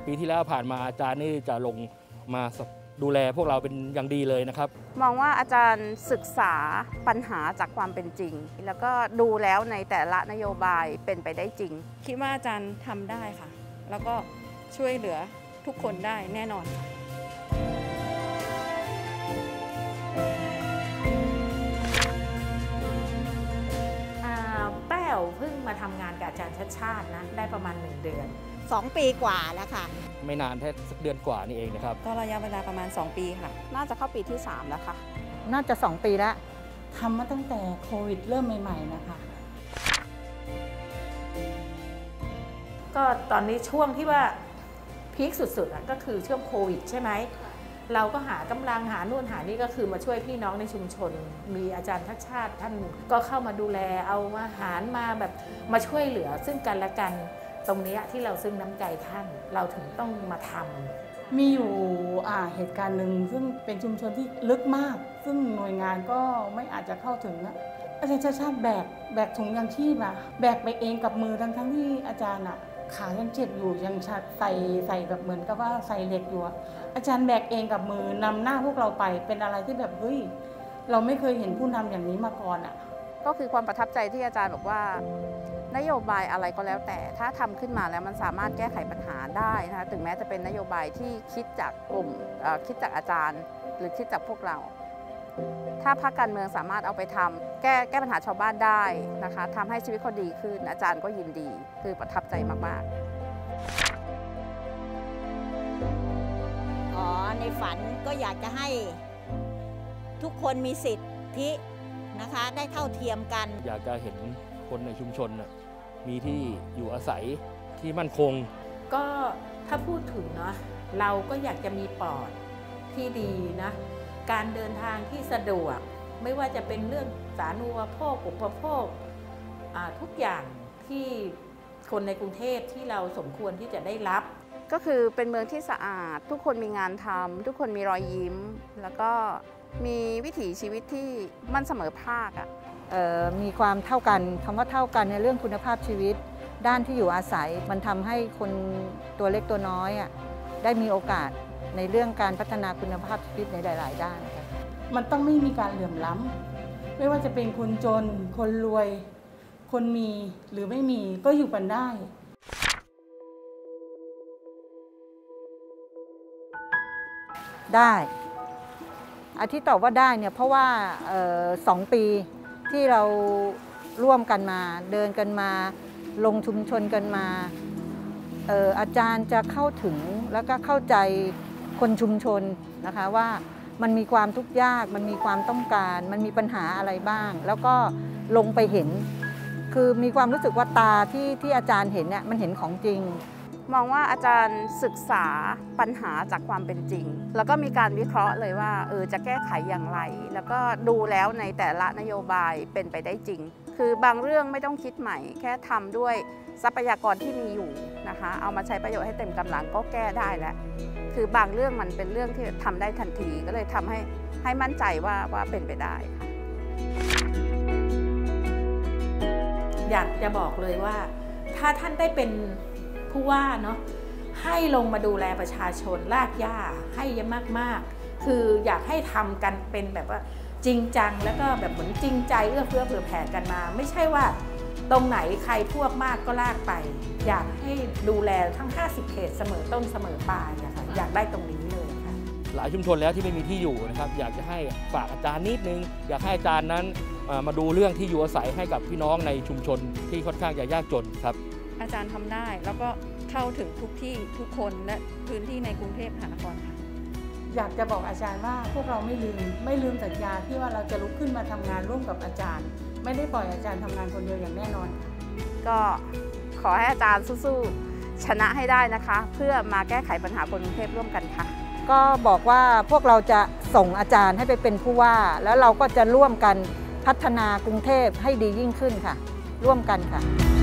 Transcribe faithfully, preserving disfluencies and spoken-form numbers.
ปีที่แล้วผ่านมาอาจารย์นี่จะลงมาดูแลพวกเราเป็นอย่างดีเลยนะครับมองว่าอาจารย์ศึกษาปัญหาจากความเป็นจริงแล้วก็ดูแล้วในแต่ละนโยบายเป็นไปได้จริงคิดว่าอาจารย์ทำได้ค่ะแล้วก็ช่วยเหลือทุกคนได้แน่นอนค่ะแป้วเพิ่งมาทำงานกับอาจารย์ชัดชาตินะได้ประมาณหนึ่งเดือนสองปีกว่าแล้วค่ะไม่นานแค่สักเดือนกว่านี่เองนะครับก็ระยะเวลาประมาณสองปีค่ะน่าจะเข้าปีที่สามแล้วค่ะน่าจะสองปีแล้วทำมาตั้งแต่โควิดเริ่มใหม่ๆนะคะก็ตอนนี้ช่วงที่ว่าพีคสุดๆก็คือช่วงโควิดใช่ไหมเราก็หากำลังหานู่นหานี่ก็คือมาช่วยพี่น้องในชุมชนมีอาจารย์ทัชชาติท่านก็เข้ามาดูแลเอาอาหารมาแบบมาช่วยเหลือซึ่งกันและกันตรงนี้ที่เราซึ่งน้ำใจท่านเราถึงต้องมาทำมีอยู่เหตุการณ์หนึ่งซึ่งเป็นชุมชนที่ลึกมากซึ่งหน่วยงานก็ไม่อาจจะเข้าถึงนะอาจารย์ชัดชาติแบกแบกถุงยางชีพอะแบกไปเองกับมือทั้งทั้งที่อาจารย์อะขายังเจ็บอยู่ยังชัดใส่ใส่แบบเหมือนกับว่าใส่เหล็กอยู่อาจารย์แบกเองกับมือนำหน้าพวกเราไปเป็นอะไรที่แบบเฮ้ยเราไม่เคยเห็นผู้นำอย่างนี้มาก่อนอ่ะก็คือความประทับใจที่อาจารย์บอกว่านโยบายอะไรก็แล้วแต่ถ้าทำขึ้นมาแล้วมันสามารถแก้ไขปัญหาได้นะคะถึงแม้จะเป็นนโยบายที่คิดจากกลุ่มคิดจากอาจารย์หรือคิดจากพวกเราถ้าพรรคการเมืองสามารถเอาไปทำแก้แก้ปัญหาชาวบ้านได้นะคะทำให้ชีวิตเขาดีขึ้นอาจารย์ก็ยินดีคือประทับใจมากๆอ๋อในฝันก็อยากจะให้ทุกคนมีสิทธินะคะได้เท่าเทียมกันอยากจะเห็นคนในชุมชนมีที่อยู่อาศัยที่มั่นคงก็ถ้าพูดถึงเนาะเราก็อยากจะมีปอดที่ดีนะการเดินทางที่สะดวกไม่ว่าจะเป็นเรื่องสาธารณูปโภคอุปโภคทุกอย่างที่คนในกรุงเทพที่เราสมควรที่จะได้รับก็คือเป็นเมืองที่สะอาดทุกคนมีงานทำทุกคนมีรอยยิ้มแล้วก็มีวิถีชีวิตที่มั่นเสมอภาคอ่ะมีความเท่ากันคำว่าเท่ากันในเรื่องคุณภาพชีวิตด้านที่อยู่อาศัยมันทำให้คนตัวเล็กตัวน้อยอ่ะได้มีโอกาสในเรื่องการพัฒนาคุณภาพชีวิตในหลายๆด้านนะคะมันต้องไม่มีการเหลื่อมล้ำไม่ว่าจะเป็นคนจนคนรวยคนมีหรือไม่มีก็อยู่กันได้ได้อาทิตย์ตอบว่าได้เนี่ยเพราะว่าสองปีที่เราร่วมกันมาเดินกันมาลงชุมชนกันมาอาจารย์จะเข้าถึงแล้วก็เข้าใจคนชุมชนนะคะว่ามันมีความทุกข์ยากมันมีความต้องการมันมีปัญหาอะไรบ้างแล้วก็ลงไปเห็นคือมีความรู้สึกว่าตาที่ที่อาจารย์เห็นเนี่ยมันเห็นของจริงมองว่าอาจารย์ศึกษาปัญหาจากความเป็นจริงแล้วก็มีการวิเคราะห์เลยว่าเออจะแก้ไขอย่างไรแล้วก็ดูแล้วในแต่ละนโยบายเป็นไปได้จริงคือบางเรื่องไม่ต้องคิดใหม่แค่ทำด้วยทรัพยากรที่มีอยู่นะคะเอามาใช้ประโยชน์ให้เต็มกำลังก็แก้ได้แล้วคือบางเรื่องมันเป็นเรื่องที่ทำได้ทันทีก็เลยทำให้ให้มั่นใจว่าว่าเป็นไปได้ค่ะอยากจะบอกเลยว่าถ้าท่านได้เป็นผู้ว่าเนาะให้ลงมาดูแลประชาชนลากหญ้าให้เยอะมากๆคืออยากให้ทำกันเป็นแบบว่าจริงจังแล้วก็แบบเหมือนจริงใจเอื้อเฟื้อเผื่อแผ่กันมาไม่ใช่ว่าตรงไหนใครพวกมากก็ลากไปอยากให้ดูแลทั้งห้าสิบเขตเสมอต้นเสมอปลายนะคะอยากได้ตรงนี้เลยค่ะหลายชุมชนแล้วที่ไม่มีที่อยู่นะครับอยากจะให้ฝากอาจารย์นิดนึงอยากให้อาจารย์นั้นมาดูเรื่องที่อยู่อาศัยให้กับพี่น้องในชุมชนที่ค่อนข้างจะยากจนครับอาจารย์ทำได้แล้วก็เข้าถึงทุกที่ทุกคนและพื้นที่ในกรุงเทพมหานครค่ะอยากจะบอกอาจารย์ว่าพวกเราไม่ลืมไม่ลืมสัญญาที่ว่าเราจะลุกขึ้นมาทำงานร่วมกับอาจารย์ไม่ได้ปล่อยอาจารย์ทำงานคนเดียวอย่างแน่นอนก็ขอให้อาจารย์สู้ๆชนะให้ได้นะคะเพื่อมาแก้ไขปัญหาคนกรุงเทพร่วมกันค่ะก็บอกว่าพวกเราจะส่งอาจารย์ให้ไปเป็นผู้ว่าแล้วเราก็จะร่วมกันพัฒนากรุงเทพให้ดียิ่งขึ้นค่ะร่วมกันค่ะ